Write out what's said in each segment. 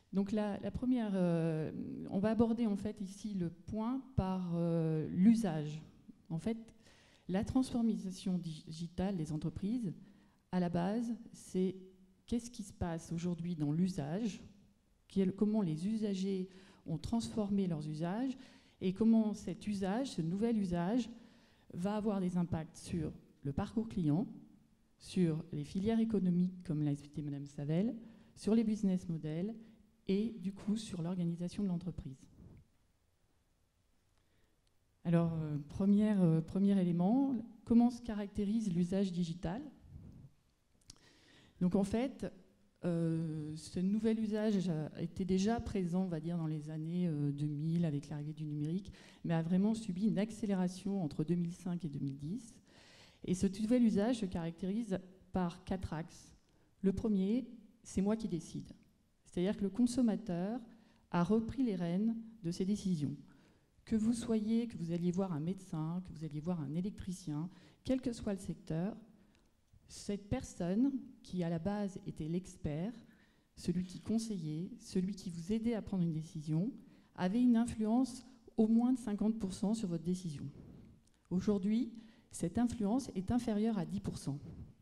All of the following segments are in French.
Donc la première, on va aborder en fait ici le point par l'usage. En fait, la transformation digitale des entreprises, à la base, c'est qu'est-ce qui se passe aujourd'hui dans l'usage, comment les usagers ont transformé leurs usages et comment cet usage, ce nouvel usage, va avoir des impacts sur le parcours client, sur les filières économiques, comme l'a expliqué Madame Savel, sur les business models et du coup sur l'organisation de l'entreprise. Alors, premier élément, comment se caractérise l'usage digital? Donc en fait, ce nouvel usage était déjà présent, on va dire, dans les années 2000 avec l'arrivée du numérique, mais a vraiment subi une accélération entre 2005 et 2010. Et ce nouvel usage se caractérise par 4 axes. Le premier, c'est moi qui décide. C'est-à-dire que le consommateur a repris les rênes de ses décisions. Que vous alliez voir un médecin, que vous alliez voir un électricien, quel que soit le secteur, cette personne qui à la base était l'expert, celui qui conseillait, celui qui vous aidait à prendre une décision, avait une influence au moins de 50% sur votre décision. Aujourd'hui, cette influence est inférieure à 10%.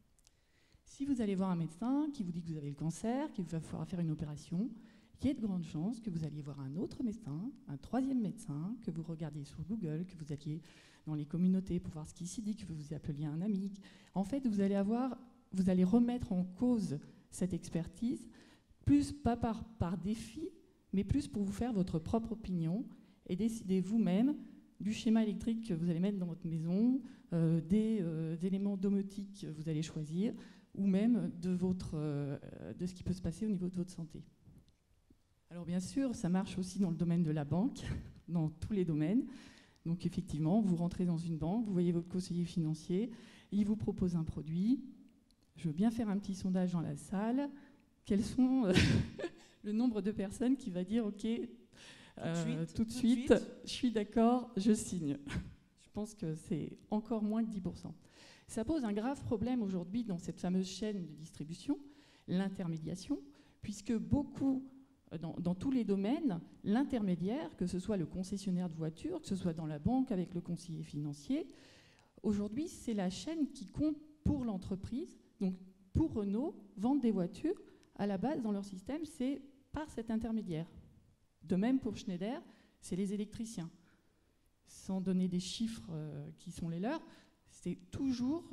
Si vous allez voir un médecin qui vous dit que vous avez le cancer, qu'il va falloir faire une opération, il y a de grandes chances que vous alliez voir un autre médecin, un troisième médecin, que vous regardiez sur Google, que vous alliez dans les communautés pour voir ce qui s'y dit, que vous appeliez un ami. En fait, vous allez remettre en cause cette expertise, plus pas par défi, mais plus pour vous faire votre propre opinion et décider vous-même du schéma électrique que vous allez mettre dans votre maison, des éléments domotiques que vous allez choisir, ou même de ce qui peut se passer au niveau de votre santé. Alors bien sûr, ça marche aussi dans le domaine de la banque, dans tous les domaines. Donc effectivement, vous rentrez dans une banque, vous voyez votre conseiller financier, il vous propose un produit. Je veux bien faire un petit sondage dans la salle. Quels sont le nombre de personnes qui va dire « Ok, tout de suite, je suis d'accord, je signe ». Je pense que c'est encore moins que 10%. Ça pose un grave problème aujourd'hui dans cette fameuse chaîne de distribution, l'intermédiation, puisque dans tous les domaines, l'intermédiaire, que ce soit le concessionnaire de voitures, que ce soit dans la banque avec le conseiller financier, aujourd'hui, c'est la chaîne qui compte pour l'entreprise. Donc, pour Renault, vendre des voitures, à la base, dans leur système, c'est par cet intermédiaire. De même pour Schneider, c'est les électriciens. Sans donner des chiffres qui sont les leurs, c'est toujours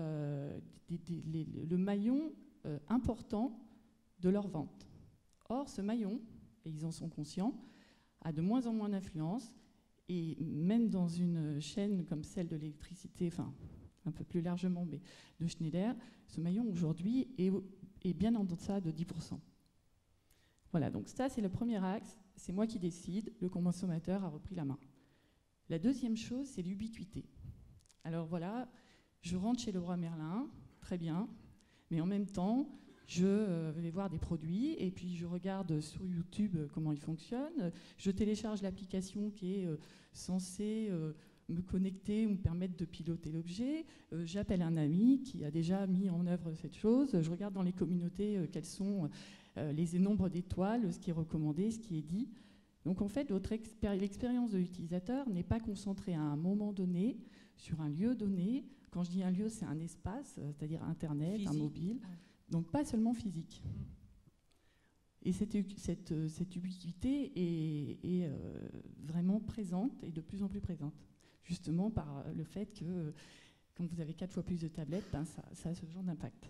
le maillon important de leur vente. Or, ce maillon, et ils en sont conscients, a de moins en moins d'influence, et même dans une chaîne comme celle de l'électricité, enfin un peu plus largement, mais de Schneider, ce maillon aujourd'hui est bien en deçà de 10%. Voilà, donc ça c'est le premier axe, c'est moi qui décide, le consommateur a repris la main. La deuxième chose, c'est l'ubiquité. Alors voilà, je rentre chez Leroy Merlin, très bien, mais en même temps, je vais voir des produits et puis je regarde sur YouTube comment ils fonctionnent. Je télécharge l'application qui est censée me connecter ou me permettre de piloter l'objet. J'appelle un ami qui a déjà mis en œuvre cette chose. Je regarde dans les communautés quels sont les nombres d'étoiles, ce qui est recommandé, ce qui est dit. Donc en fait, l'expérience de l'utilisateur n'est pas concentrée à un moment donné, sur un lieu donné. Quand je dis un lieu, c'est un espace, c'est-à-dire Internet, physique. Un mobile. Donc pas seulement physique. Et cette ubiquité est vraiment présente et de plus en plus présente, justement par le fait que quand vous avez 4 fois plus de tablettes, ben ça a ce genre d'impact.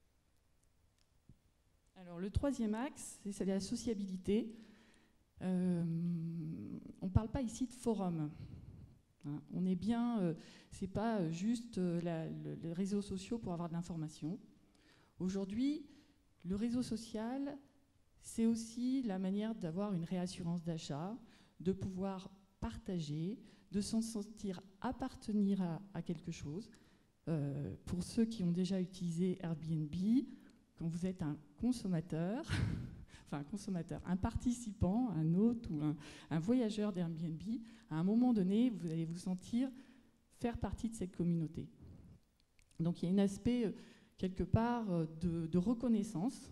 Alors le troisième axe, c'est la sociabilité. On ne parle pas ici de forum. Hein, on est bien, c'est pas juste les réseaux sociaux pour avoir de l'information. Aujourd'hui, le réseau social, c'est aussi la manière d'avoir une réassurance d'achat, de pouvoir partager, de s'en sentir appartenir à quelque chose. Pour ceux qui ont déjà utilisé Airbnb, quand vous êtes un consommateur, un participant, un hôte ou un voyageur d'Airbnb, à un moment donné, vous allez vous sentir faire partie de cette communauté. Donc il y a un aspect quelque part de reconnaissance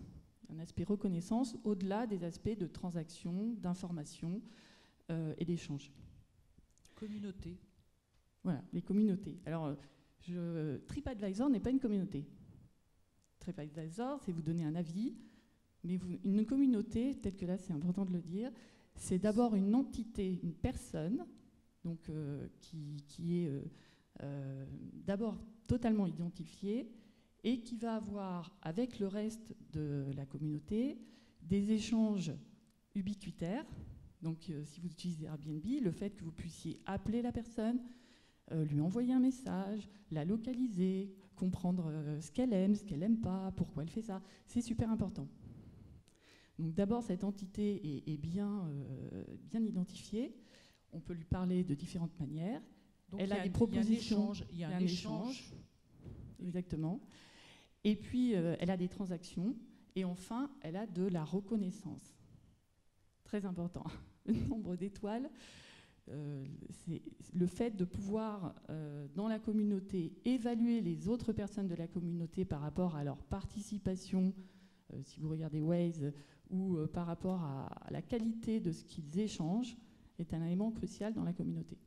un aspect reconnaissance au-delà des aspects de transaction, d'information et d'échange. Communauté. Voilà, les communautés. Alors, TripAdvisor n'est pas une communauté. TripAdvisor, c'est vous donner un avis, mais une communauté, peut-être que là c'est important de le dire, c'est d'abord une entité, une personne, donc, qui est d'abord totalement identifiée et qui va avoir, avec le reste de la communauté, des échanges ubiquitaires. Donc, si vous utilisez Airbnb, le fait que vous puissiez appeler la personne, lui envoyer un message, la localiser, comprendre ce qu'elle aime pas, pourquoi elle fait ça, c'est super important. Donc d'abord, cette entité est bien identifiée. On peut lui parler de différentes manières. Donc elle a des propositions. Il y a un échange. Exactement. Et puis, elle a des transactions. Et enfin, elle a de la reconnaissance. Très important. Le nombre d'étoiles, c'est le fait de pouvoir, dans la communauté, évaluer les autres personnes de la communauté par rapport à leur participation, si vous regardez Waze, ou par rapport à la qualité de ce qu'ils échangent, est un élément crucial dans la communauté.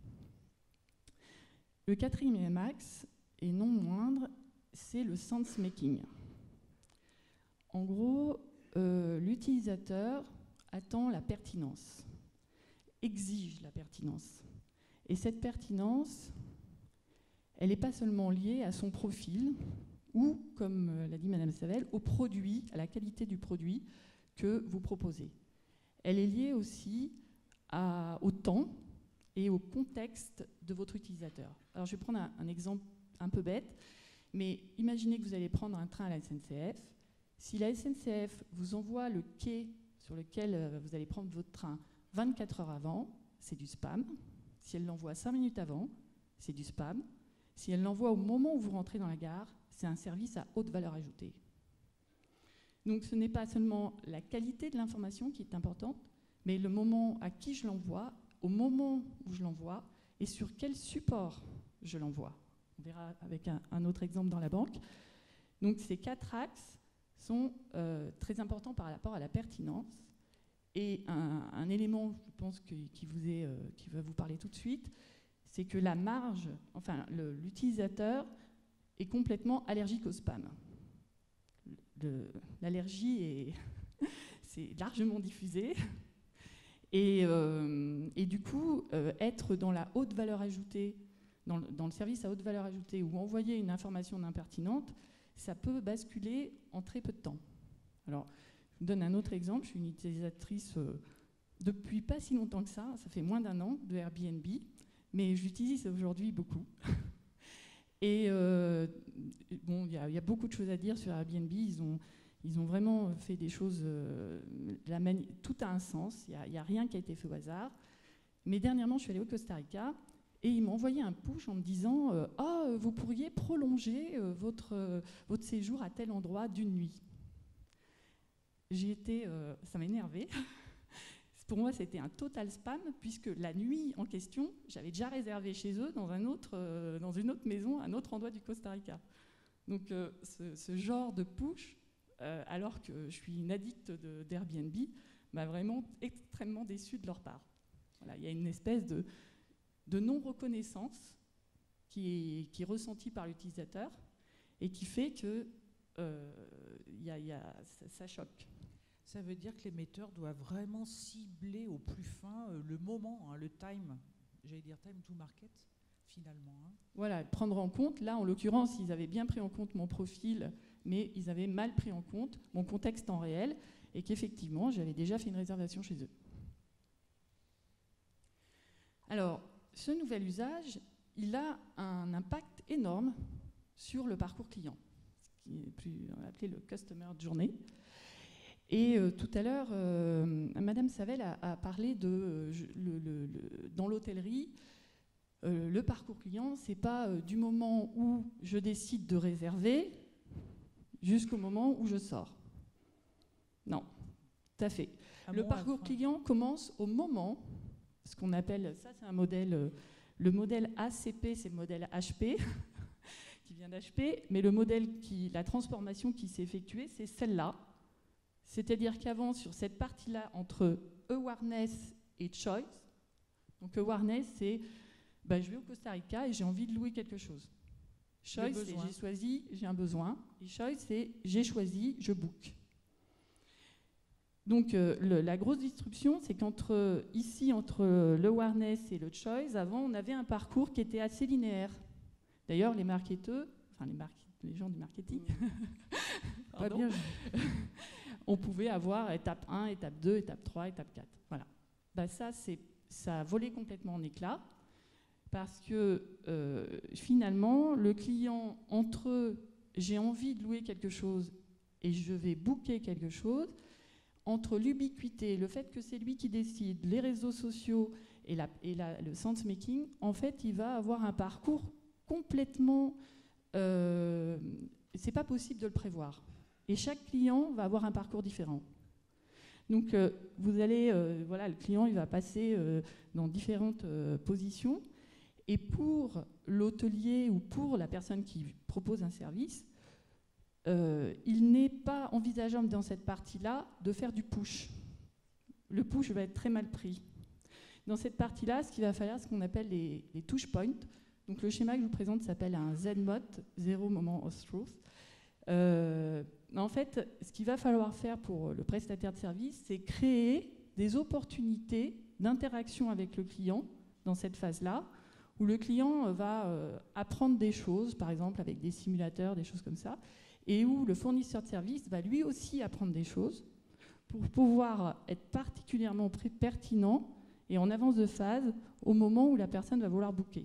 Le quatrième axe, et non moindre, c'est le sense-making. En gros, l'utilisateur attend la pertinence, exige la pertinence. Et cette pertinence, elle n'est pas seulement liée à son profil, ou, comme l'a dit Madame Savel, au produit, à la qualité du produit que vous proposez. Elle est liée aussi au temps et au contexte de votre utilisateur. Alors je vais prendre un exemple un peu bête, mais imaginez que vous allez prendre un train à la SNCF. Si la SNCF vous envoie le quai sur lequel vous allez prendre votre train 24 heures avant, c'est du spam. Si elle l'envoie 5 minutes avant, c'est du spam. Si elle l'envoie au moment où vous rentrez dans la gare, c'est un service à haute valeur ajoutée. Donc ce n'est pas seulement la qualité de l'information qui est importante, mais le moment à qui je l'envoie, au moment où je l'envoie, et sur quel support je l'envoie. On verra avec un autre exemple dans la banque. Donc ces 4 axes sont très importants par rapport à la pertinence. Et un élément, je pense, qui va vous parler tout de suite, c'est que la marge, enfin l'utilisateur est complètement allergique au spam. L'allergie c'est largement diffusé. Et du coup, être dans la haute valeur ajoutée, dans le service à haute valeur ajoutée, ou envoyer une information impertinente, ça peut basculer en très peu de temps. Alors, je vous donne un autre exemple. Je suis une utilisatrice depuis pas si longtemps que ça fait moins d'1 an, de Airbnb, mais j'utilise aujourd'hui beaucoup. Et bon, il y a beaucoup de choses à dire sur Airbnb. Ils ont vraiment fait des choses, tout a un sens, il n'y a rien qui a été fait au hasard. Mais dernièrement, je suis allée au Costa Rica et ils m'ont envoyé un push en me disant « vous pourriez prolonger votre séjour à tel endroit d'une nuit ». Ça m'a énervée. Pour moi, c'était un total spam, puisque la nuit en question, j'avais déjà réservé chez eux dans une autre maison, un autre endroit du Costa Rica. Donc ce genre de push, alors que je suis une addicte d'Airbnb, m'a vraiment extrêmement déçue de leur part. Voilà, il y a une espèce de non-reconnaissance qui est ressentie par l'utilisateur et qui fait que ça choque. Ça veut dire que l'émetteur doit vraiment cibler au plus fin le moment, le time, j'allais dire time to market, finalement. Voilà, prendre en compte, là en l'occurrence, ils avaient bien pris en compte mon profil, mais ils avaient mal pris en compte mon contexte en réel, et qu'effectivement, j'avais déjà fait une réservation chez eux. Alors, ce nouvel usage, il a un impact énorme sur le parcours client, ce qui est plus appelé le Customer Journey. Et tout à l'heure, Madame Savel a parlé dans l'hôtellerie, le parcours client, c'est pas du moment où je décide de réserver jusqu'au moment où je sors. Non, tout à fait. Le parcours client commence au moment, ce qu'on appelle, ça c'est un modèle, le modèle ACP, c'est le modèle HP, qui vient d'HP, mais le modèle la transformation qui s'est effectuée, c'est celle-là. C'est-à-dire qu'avant, sur cette partie-là, entre awareness et choice, donc awareness, c'est je vais au Costa Rica et j'ai envie de louer quelque chose. Choice, c'est j'ai choisi, j'ai un besoin. Et choice, c'est j'ai choisi, je book. Donc la grosse disruption, c'est entre l'awareness et le choice, avant, on avait un parcours qui était assez linéaire. D'ailleurs, les marketeurs, enfin les gens du marketing, Pas bien. on pouvait avoir étape 1, étape 2, étape 3, étape 4. Voilà. Ça a volé complètement en éclats parce que finalement, le client, entre j'ai envie de louer quelque chose et je vais booker quelque chose, entre l'ubiquité, le fait que c'est lui qui décide, les réseaux sociaux et le sense-making, en fait, il va avoir un parcours complètement... c'est pas possible de le prévoir. Et chaque client va avoir un parcours différent. Donc, vous allez... le client, il va passer dans différentes positions. Et pour l'hôtelier ou pour la personne qui propose un service, il n'est pas envisageable dans cette partie-là de faire du push. Le push va être très mal pris. Dans cette partie-là, ce qu'il va falloir, c'est ce qu'on appelle les touch points. Donc le schéma que je vous présente s'appelle un Z-MOT, Zero Moment of Truth. En fait, ce qu'il va falloir faire pour le prestataire de service, c'est créer des opportunités d'interaction avec le client dans cette phase-là, où le client va apprendre des choses, par exemple avec des simulateurs, des choses comme ça, et où le fournisseur de service va lui aussi apprendre des choses pour pouvoir être particulièrement pertinent et en avance de phase au moment où la personne va vouloir booker.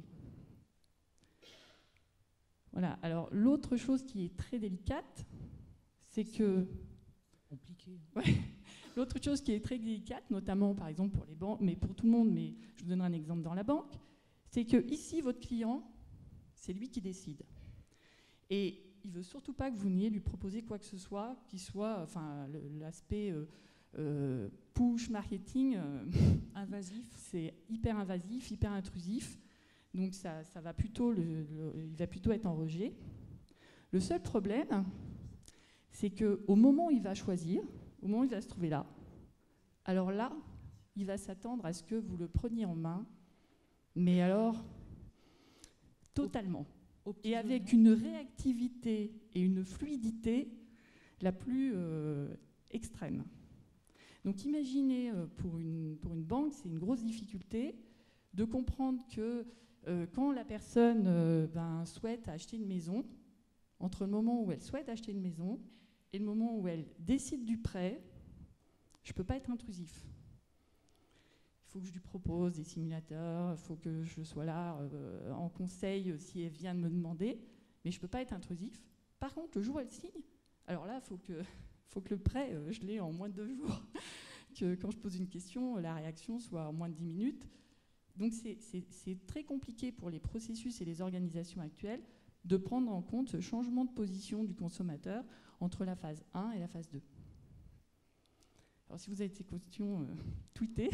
Voilà. Alors, l'autre chose qui est très délicate, c'est que... Compliqué. Ouais. L'autre chose qui est très délicate, notamment par exemple pour les banques, mais pour tout le monde, mais je vous donnerai un exemple dans la banque, c'est que ici, votre client, c'est lui qui décide. Et il ne veut surtout pas que vous veniez lui proposer quoi que ce soit, qui soit, enfin, l'aspect push marketing invasif, c'est hyper invasif, hyper intrusif. Donc ça va plutôt il va plutôt être en rejet. Le seul problème, c'est qu'au moment où il va choisir, au moment où il va se trouver là, alors là, il va s'attendre à ce que vous le preniez en main, mais alors totalement. Et avec une réactivité et une fluidité la plus extrême. Donc imaginez, pour une banque, c'est une grosse difficulté de comprendre que quand la personne souhaite acheter une maison, entre le moment où elle souhaite acheter une maison et le moment où elle décide du prêt, je ne peux pas être intrusif. Il faut que je lui propose des simulateurs, il faut que je sois là en conseil si elle vient de me demander, mais je ne peux pas être intrusif. Par contre, le jour où elle signe, alors là, il faut que le prêt, je l'ai en moins de 2 jours. Que quand je pose une question, la réaction soit en moins de 10 minutes. Donc c'est très compliqué pour les processus et les organisations actuelles de prendre en compte ce changement de position du consommateur entre la phase 1 et la phase 2. Alors si vous avez des questions, tweetez.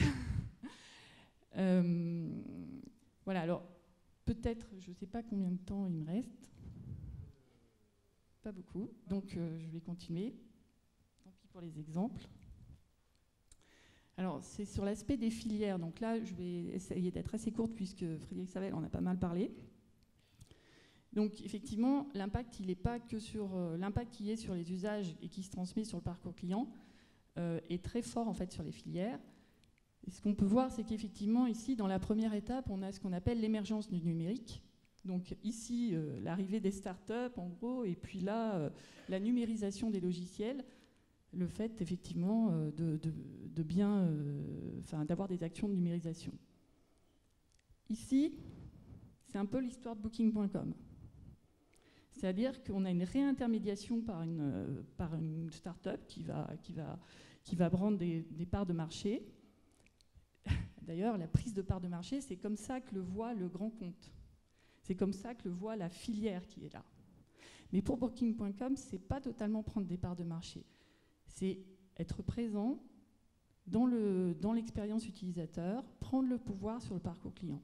Voilà, alors peut-être, je ne sais pas combien de temps il me reste. Pas beaucoup, donc je vais continuer. Tant pis pour les exemples. Alors, c'est sur l'aspect des filières. Donc là, je vais essayer d'être assez courte puisque Frédéric Savel en a pas mal parlé. Donc, effectivement, l'impact, il n'est pas que sur l'impact qui est sur les usages et qui se transmet sur le parcours client est très fort en fait sur les filières. Et ce qu'on peut voir, c'est qu'effectivement, ici, dans la première étape, on a ce qu'on appelle l'émergence du numérique. Donc ici, l'arrivée des startups, en gros, et puis là, la numérisation des logiciels. Le fait, effectivement, d'avoir des actions de numérisation. Ici, c'est un peu l'histoire de Booking.com. C'est-à-dire qu'on a une réintermédiation par une start-up qui va prendre des parts de marché. D'ailleurs, la prise de parts de marché, c'est comme ça que le voit le grand compte. C'est comme ça que le voit la filière qui est là. Mais pour Booking.com, ce n'est pas totalement prendre des parts de marché. C'est être présent dans l'expérience utilisateur, prendre le pouvoir sur le parcours client.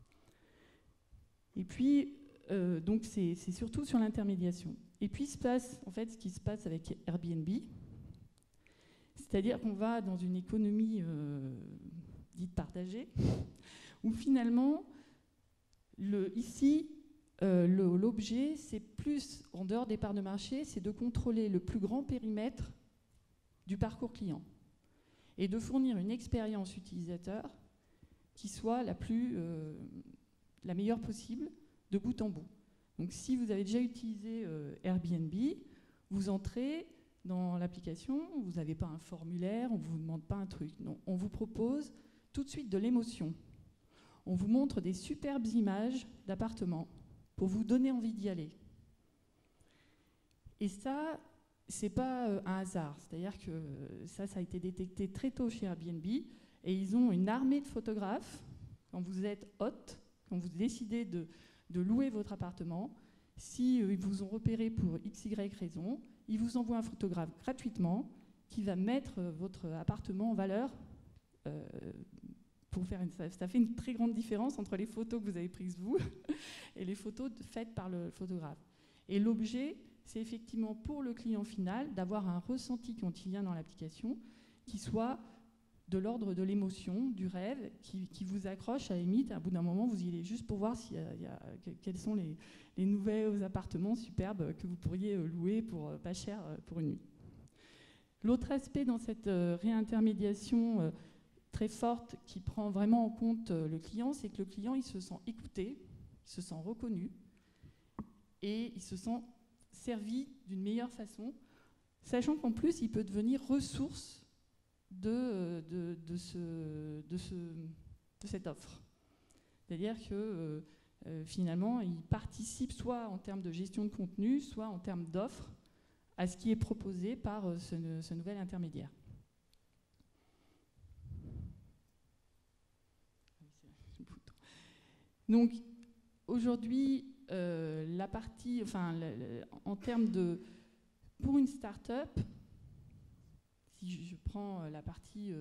Et puis, donc c'est surtout sur l'intermédiation. Et puis, ce qui se passe avec Airbnb, C'est-à-dire qu'on va dans une économie dite partagée, où finalement, ici, l'objet, c'est plus, en dehors des parts de marché, c'est de contrôler le plus grand périmètre du parcours client et de fournir une expérience utilisateur qui soit la meilleure possible de bout en bout. Donc si vous avez déjà utilisé Airbnb, vous entrez dans l'application, vous n'avez pas un formulaire, on ne vous demande pas un truc. Non, on vous propose tout de suite de l'émotion. On vous montre des superbes images d'appartements pour vous donner envie d'y aller. Et ça, c'est pas un hasard. C'est-à-dire que ça a été détecté très tôt chez Airbnb et ils ont une armée de photographes. Quand vous êtes hôte, quand vous décidez de louer votre appartement, si ils vous ont repéré pour XY raison, ils vous envoient un photographe gratuitement qui va mettre votre appartement en valeur. Ça fait une très grande différence entre les photos que vous avez prises vous et les photos faites par le photographe. Et l'objet, c'est effectivement pour le client final d'avoir un ressenti quand il vient dans l'application qui soit de l'ordre de l'émotion, du rêve, qui vous accroche à la limite. À bout d'un moment, vous y allez juste pour voir quels sont les nouveaux appartements superbes que vous pourriez louer pour pas cher pour une nuit. L'autre aspect dans cette réintermédiation très forte qui prend vraiment en compte le client, c'est que le client il se sent écouté, il se sent reconnu et il se sent servi d'une meilleure façon, sachant qu'en plus il peut devenir ressource de cette offre. C'est-à-dire que finalement il participe soit en termes de gestion de contenu, soit en termes d'offres à ce qui est proposé par ce nouvel intermédiaire. Donc aujourd'hui, la partie, en termes de, pour une start-up, si je prends la partie,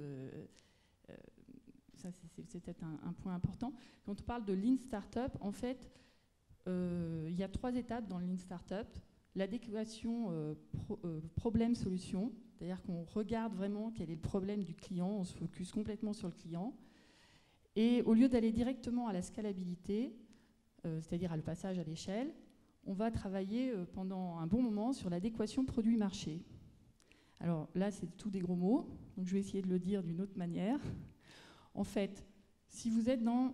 ça c'est peut-être un point important. Quand on parle de Lean Startup, en fait, il y a 3 étapes dans le Lean Startup. L'adéquation problème-solution, c'est-à-dire qu'on regarde vraiment quel est le problème du client, on se focus complètement sur le client. Et au lieu d'aller directement à la scalabilité, c'est-à-dire à le passage à l'échelle, on va travailler pendant un bon moment sur l'adéquation produit-marché. Alors là, c'est tout des gros mots, donc je vais essayer de le dire d'une autre manière. En fait, si vous êtes dans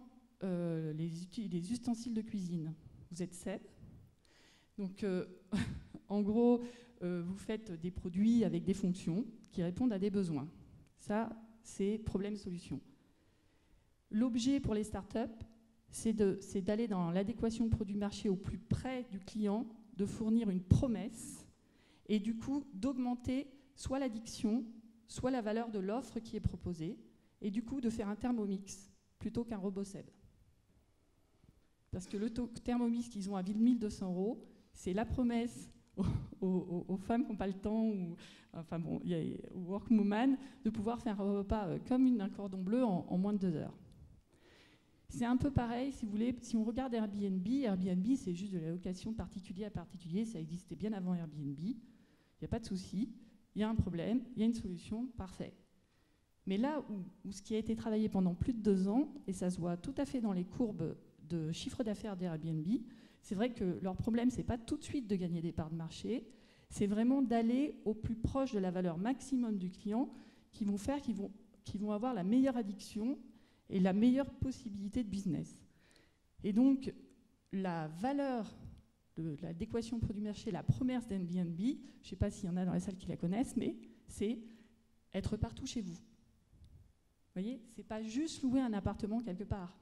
les ustensiles de cuisine, vous êtes 7. Donc, en gros, vous faites des produits avec des fonctions qui répondent à des besoins. Ça, c'est problème-solution. L'objet pour les startups, c'est d'aller dans l'adéquation produit-marché au plus près du client, de fournir une promesse et du coup d'augmenter soit l'addiction, soit la valeur de l'offre qui est proposée et du coup de faire un thermomix plutôt qu'un RoboSeb. Parce que le thermomix qu'ils ont à 1200 €, c'est la promesse aux femmes qui n'ont pas le temps ou aux workwoman de pouvoir faire un repas comme un cordon bleu en moins de 2 heures. C'est un peu pareil, si vous voulez, si on regarde Airbnb, c'est juste de la location de particulier à particulier, ça existait bien avant Airbnb, il n'y a pas de souci, il y a un problème, il y a une solution, parfait. Mais là où ce qui a été travaillé pendant plus de 2 ans, et ça se voit tout à fait dans les courbes de chiffre d'affaires d'Airbnb, c'est vrai que leur problème, c'est pas tout de suite de gagner des parts de marché, c'est vraiment d'aller au plus proche de la valeur maximum du client qui vont faire qu'ils vont avoir la meilleure addiction et la meilleure possibilité de business. Et donc, la valeur de l'adéquation produit-marché, la promesse d'Airbnb, je ne sais pas s'il y en a dans la salle qui la connaissent, mais c'est être partout chez vous. Vous voyez, c'est pas juste louer un appartement quelque part.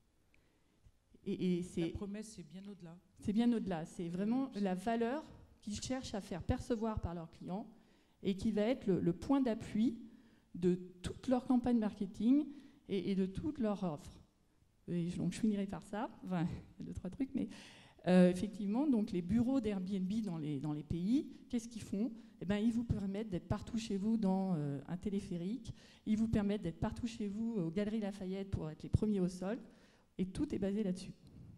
La promesse, c'est bien au-delà. C'est bien au-delà. C'est vraiment la valeur qu'ils cherchent à faire percevoir par leurs clients et qui va être le point d'appui de toute leur campagne marketing et de toute leur offre. Donc je finirai par ça. Enfin, il y a 2-3 trucs, mais effectivement, donc les bureaux d'Airbnb dans les pays, qu'est-ce qu'ils font ? Eh ben, ils vous permettent d'être partout chez vous dans un téléphérique. Ils vous permettent d'être partout chez vous aux Galeries Lafayette pour être les premiers au sol. Et tout est basé là-dessus.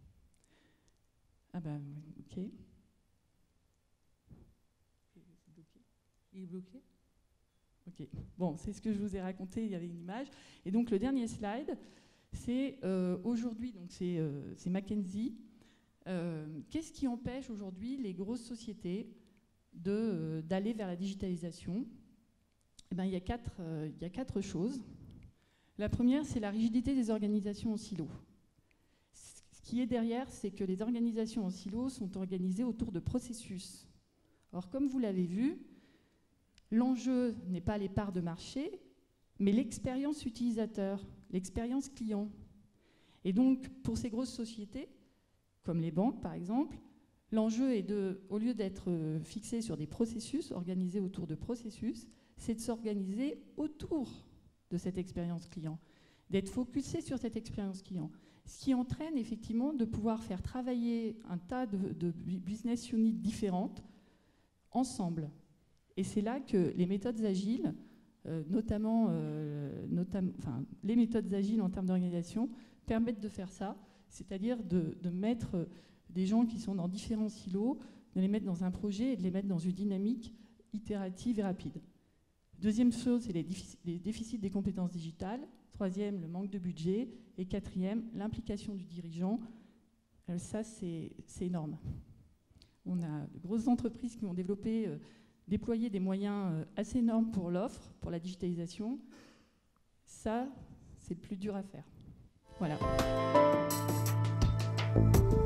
Ah ben, ok. Il est bloqué ? Ok. Bon, c'est ce que je vous ai raconté, il y avait une image. Et donc le dernier slide, c'est aujourd'hui, donc c'est McKinsey. Qu'est-ce qui empêche aujourd'hui les grosses sociétés d'aller vers la digitalisation? Eh ben, il y a quatre choses. La première, c'est la rigidité des organisations en silo. Ce qui est derrière, c'est que les organisations en silo sont organisées autour de processus. Or, comme vous l'avez vu, l'enjeu n'est pas les parts de marché, mais l'expérience utilisateur, l'expérience client. Et donc, pour ces grosses sociétés, comme les banques par exemple, l'enjeu est au lieu d'être fixé sur des processus, organisé autour de processus, c'est de s'organiser autour de cette expérience client, d'être focusé sur cette expérience client. Ce qui entraîne effectivement de pouvoir faire travailler un tas de business units différentes ensemble. Et c'est là que les méthodes agiles, notamment les méthodes agiles en termes d'organisation, permettent de faire ça, c'est-à-dire de mettre des gens qui sont dans différents silos, de les mettre dans un projet et de les mettre dans une dynamique itérative et rapide. Deuxième chose, c'est les déficits des compétences digitales. Troisième, le manque de budget. Et quatrième, l'implication du dirigeant. Ça, c'est énorme. On a de grosses entreprises qui ont déployé des moyens assez énormes pour l'offre, pour la digitalisation. Ça, c'est le plus dur à faire. Voilà.